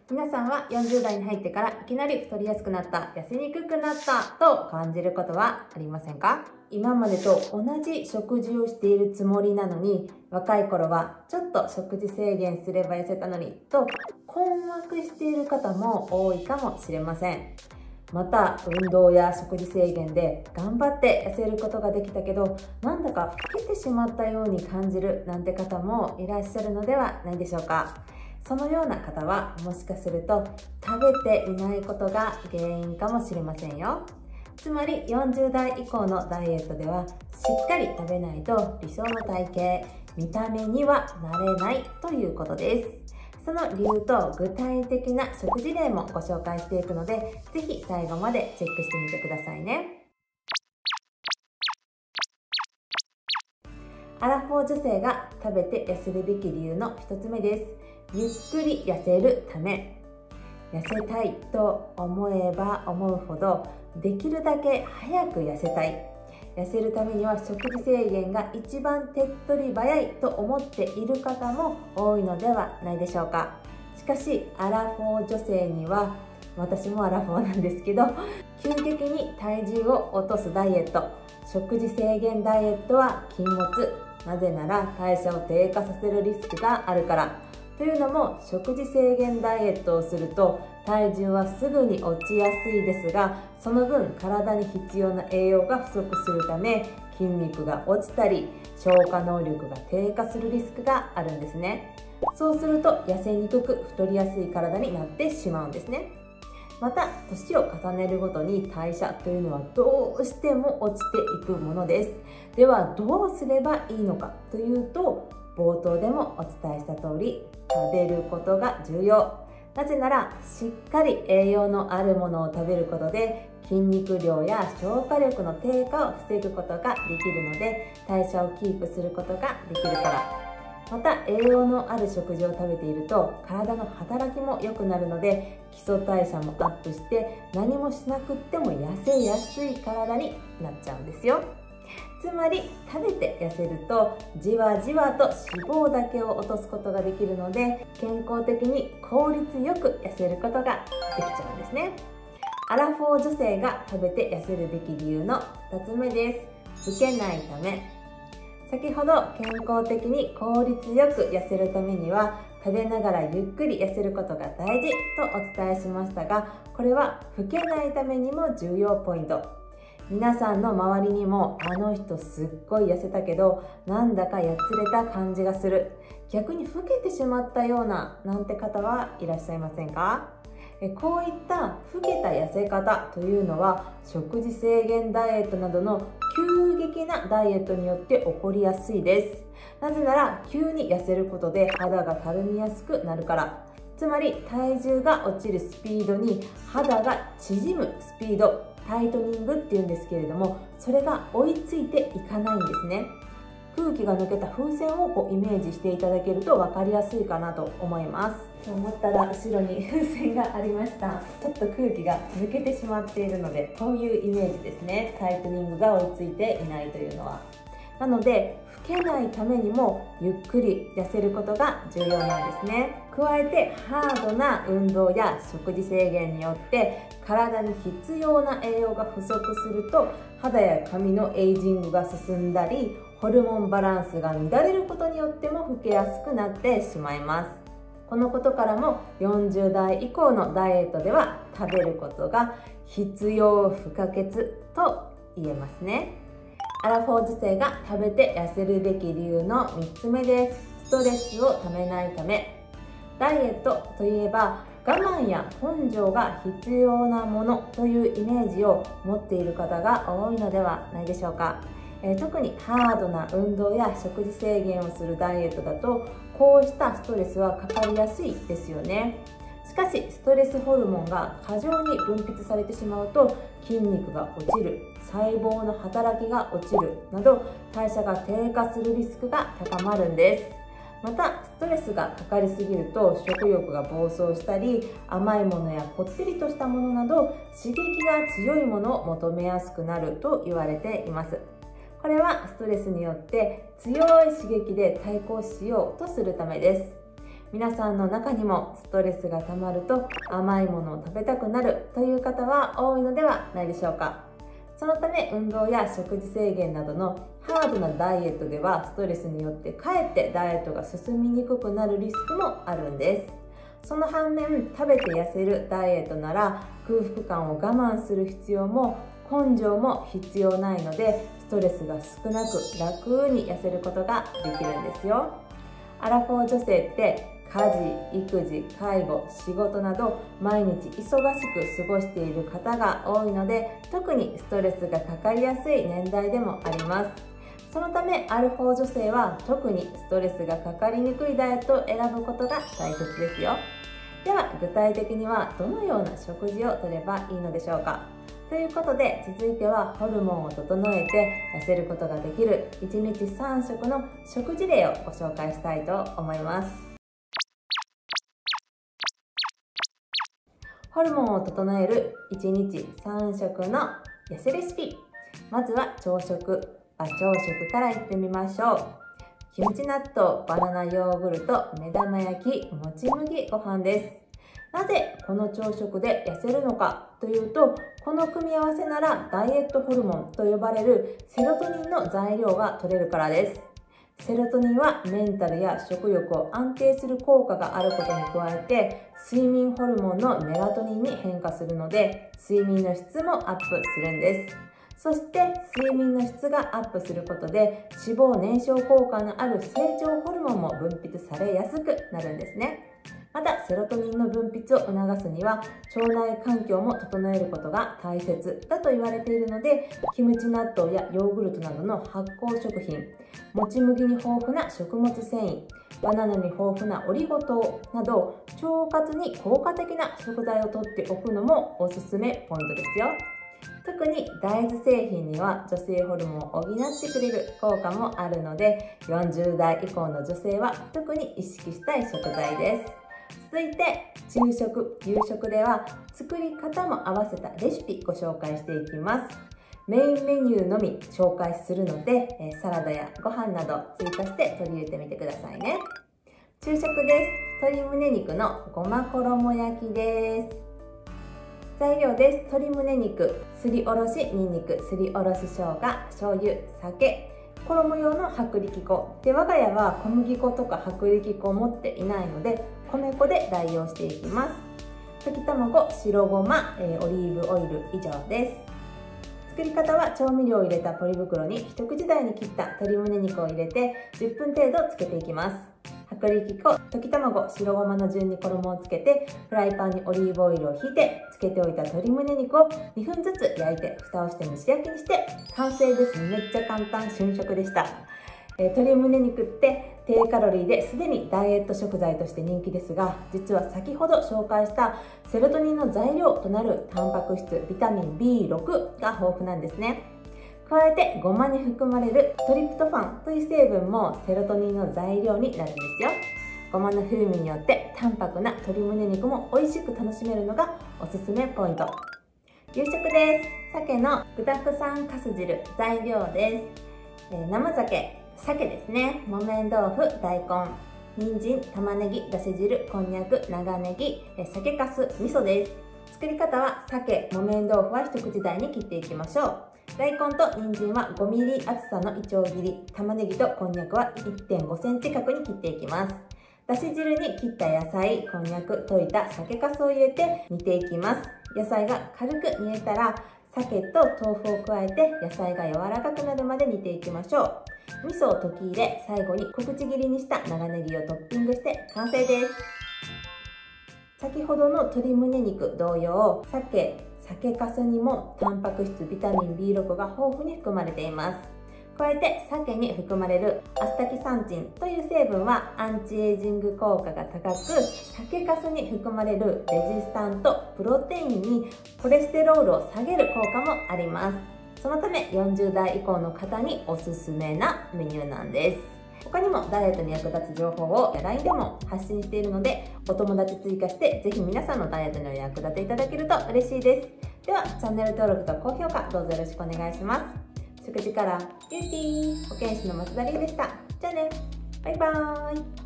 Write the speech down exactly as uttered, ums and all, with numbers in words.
皆さんはよんじゅう代に入ってからいきなり太りやすくなった、痩せにくくなったと感じることはありませんか？今までと同じ食事をしているつもりなのに、若い頃はちょっと食事制限すれば痩せたのにと困惑している方も多いかもしれません。また運動や食事制限で頑張って痩せることができたけど、なんだか老けてしまったように感じるなんて方もいらっしゃるのではないでしょうか。そのような方はもしかすると食べていないことが原因かもしれませんよ。つまりよんじゅう代以降のダイエットではしっかり食べないと理想の体型、見た目にはなれないということです。その理由と具体的な食事例もご紹介していくので、ぜひ最後までチェックしてみてくださいね。アラフォー女性が食べて痩せるべき理由のひとつめです。ゆっくり痩せるため。痩せたいと思えば思うほど、できるだけ早く痩せたい。痩せるためには食事制限が一番手っ取り早いと思っている方も多いのではないでしょうか。しかしアラフォー女性には、私もアラフォーなんですけど、急激に体重を落とすダイエット、食事制限ダイエットは禁物。なぜなら代謝を低下させるリスクがあるから。というのも、食事制限ダイエットをすると体重はすぐに落ちやすいですが、その分体に必要な栄養が不足するため、筋肉が落ちたり消化能力が低下するリスクがあるんですね。そうすると痩せにくく太りやすい体になってしまうんですね。また年を重ねるごとに代謝というのはどうしても落ちていくものです。ではどうすればいいのかというと、冒頭でもお伝えした通り、食べることが重要。なぜならしっかり栄養のあるものを食べることで筋肉量や消化力の低下を防ぐことができるので、代謝をキープすることができるから。また栄養のある食事を食べていると体の働きも良くなるので、基礎代謝もアップして何もしなくっても痩せやすい体になっちゃうんですよ。つまり食べて痩せるとじわじわと脂肪だけを落とすことができるので、健康的に効率よく痩せることができちゃうんですね。アラフォー女性が食べて痩せるべき理由のふたつめです。老けないため。先ほど健康的に効率よく痩せるためには食べながらゆっくり痩せることが大事とお伝えしましたが、これは老けないためにも重要ポイント。皆さんの周りにも、あの人すっごい痩せたけどなんだかやつれた感じがする、逆に老けてしまったようななんて方はいらっしゃいませんか？えこういった老けた痩せ方というのは、食事制限ダイエットなどの急激なダイエットによって起こりやすいです。なぜなら急に痩せることで肌がたるみやすくなるから。つまり体重が落ちるスピードに肌が縮むスピード、タイトニングっていうんですけれども、それが追いついていかないんですね。空気が抜けた風船をこうイメージしていただけると分かりやすいかなと思います。と思ったら後ろに風船がありました。ちょっと空気が抜けてしまっているので、こういうイメージですね。タイトニングが追いついていないというのは。なので老けないためにもゆっくり痩せることが重要なんですね。加えてハードな運動や食事制限によって体に必要な栄養が不足すると、肌や髪のエイジングが進んだり、ホルモンバランスが乱れることによっても老けやすくなってしまいます。このことからもよんじゅう代以降のダイエットでは食べることが必要不可欠と言えますね。アラフォー女性が食べて痩せるべき理由のみっつめです。ストレスをためないため。ダイエットといえば我慢や根性が必要なものというイメージを持っている方が多いのではないでしょうか。えー、特にハードな運動や食事制限をするダイエットだと、こうしたストレスはかかりやすいですよね。しかしストレスホルモンが過剰に分泌されてしまうと、筋肉が落ちる、細胞の働きが落ちるなど代謝が低下するリスクが高まるんです。またストレスがかかりすぎると食欲が暴走したり、甘いものやこってりとしたものなど刺激が強いものを求めやすくなると言われています。これはストレスによって強い刺激で対抗しようとするためです。 皆さんの中にもストレスがたまると甘いものを食べたくなるという方は多いのではないでしょうか。そのため運動や食事制限などのハードなダイエットではストレスによってかえってダイエットが進みにくくなるリスクもあるんです。その反面、食べて痩せるダイエットなら空腹感を我慢する必要も根性も必要ないので、ストレスが少なく楽に痩せることができるんですよ。アラフォー女性って家事、育児、介護、仕事など毎日忙しく過ごしている方が多いので、特にストレスがかかりやすい年代でもあります。そのためアラフォー女性は特にストレスがかかりにくいダイエットを選ぶことが大切ですよ。では具体的にはどのような食事をとればいいのでしょうか。ということで続いてはホルモンを整えて痩せることができるいちにちさん食の食事例をご紹介したいと思います。ホルモンを整えるいちにちさん食の痩せレシピ。まずは朝食、和朝食からいってみましょう。キムチ納豆、バナナヨーグルト、目玉焼き、もち麦ご飯です。なぜこの朝食で痩せるのかというと、この組み合わせならダイエットホルモンと呼ばれるセロトニンの材料が取れるからです。セロトニンはメンタルや食欲を安定する効果があることに加えて、睡眠ホルモンのメラトニンに変化するので、睡眠の質もアップするんです。そして睡眠の質がアップすることで脂肪燃焼効果のある成長ホルモンも分泌されやすくなるんですね。またセロトニンの分泌を促すには腸内環境も整えることが大切だと言われているので、キムチ納豆やヨーグルトなどの発酵食品、もち麦に豊富な食物繊維、バナナに豊富なオリゴ糖など腸活に効果的な食材をとっておくのもおすすめポイントですよ。特に大豆製品には女性ホルモンを補ってくれる効果もあるので、よんじゅうだい以降の女性は特に意識したい食材です。続いて昼食、夕食では作り方も合わせたレシピご紹介していきます。メインメニューのみ紹介するので、サラダやご飯など追加して取り入れてみてくださいね。昼食です。鶏胸肉のごま衣焼きです。材料です。鶏胸肉、すりおろしにんにく、すりおろし生姜、醤油、酒、衣用の薄力粉で、我が家は小麦粉とか薄力粉を持っていないので米粉で代用していきます。溶き卵、白ごま、えー、オリーブオイル以上です。作り方は調味料を入れたポリ袋に一口大に切った鶏胸肉を入れてじゅっぷん程度つけていきます。薄力粉、溶き卵、白ごまの順に衣をつけてフライパンにオリーブオイルをひいてつけておいた鶏胸肉をにふんずつ焼いて蓋をして蒸し焼きにして完成です。めっちゃ簡単瞬食でした。えー、鶏胸肉って低カロリーですでにダイエット食材として人気ですが、実は先ほど紹介したセロトニンの材料となるタンパク質ビタミンビーろく が豊富なんですね。加えてごまに含まれるトリプトファンという成分もセロトニンの材料になるんですよ。ごまの風味によって淡白な鶏胸肉も美味しく楽しめるのがおすすめポイント。夕食です。鮭の具だくさんかす汁。材料です。えー、生鮭、鮭ですね、木綿豆腐、大根、人参、玉ねぎ、だし汁、こんにゃく、長ネギ、えー、酒粕、味噌です。作り方は鮭、木綿豆腐は一口大に切っていきましょう。大根と人参はごミリ厚さのいちょう切り、玉ねぎとこんにゃくはいってんごセンチ角に切っていきます。だし汁に切った野菜、こんにゃく、溶いた酒粕を入れて煮ていきます。野菜が軽く煮えたら鮭と豆腐を加えて野菜が柔らかくなるまで煮ていきましょう。味噌を溶き入れ、最後に小口切りにした長ネギをトッピングして完成です。先ほどの鶏胸肉同様、鮭、酒粕にもタンパク質ビタミンビーろくが豊富に含まれています。加えて鮭に含まれるアスタキサンチンという成分はアンチエイジング効果が高く、酒粕に含まれるレジスタントプロテインにコレステロールを下げる効果もあります。そのためよんじゅうだい以降の方におすすめなメニューなんです。他にもダイエットに役立つ情報を ライン でも発信しているので、お友達追加してぜひ皆さんのダイエットにお役立ていただけると嬉しいです。ではチャンネル登録と高評価どうぞよろしくお願いします。食事からビューティー保健師の松田理恵でした。じゃあね、バイバーイ。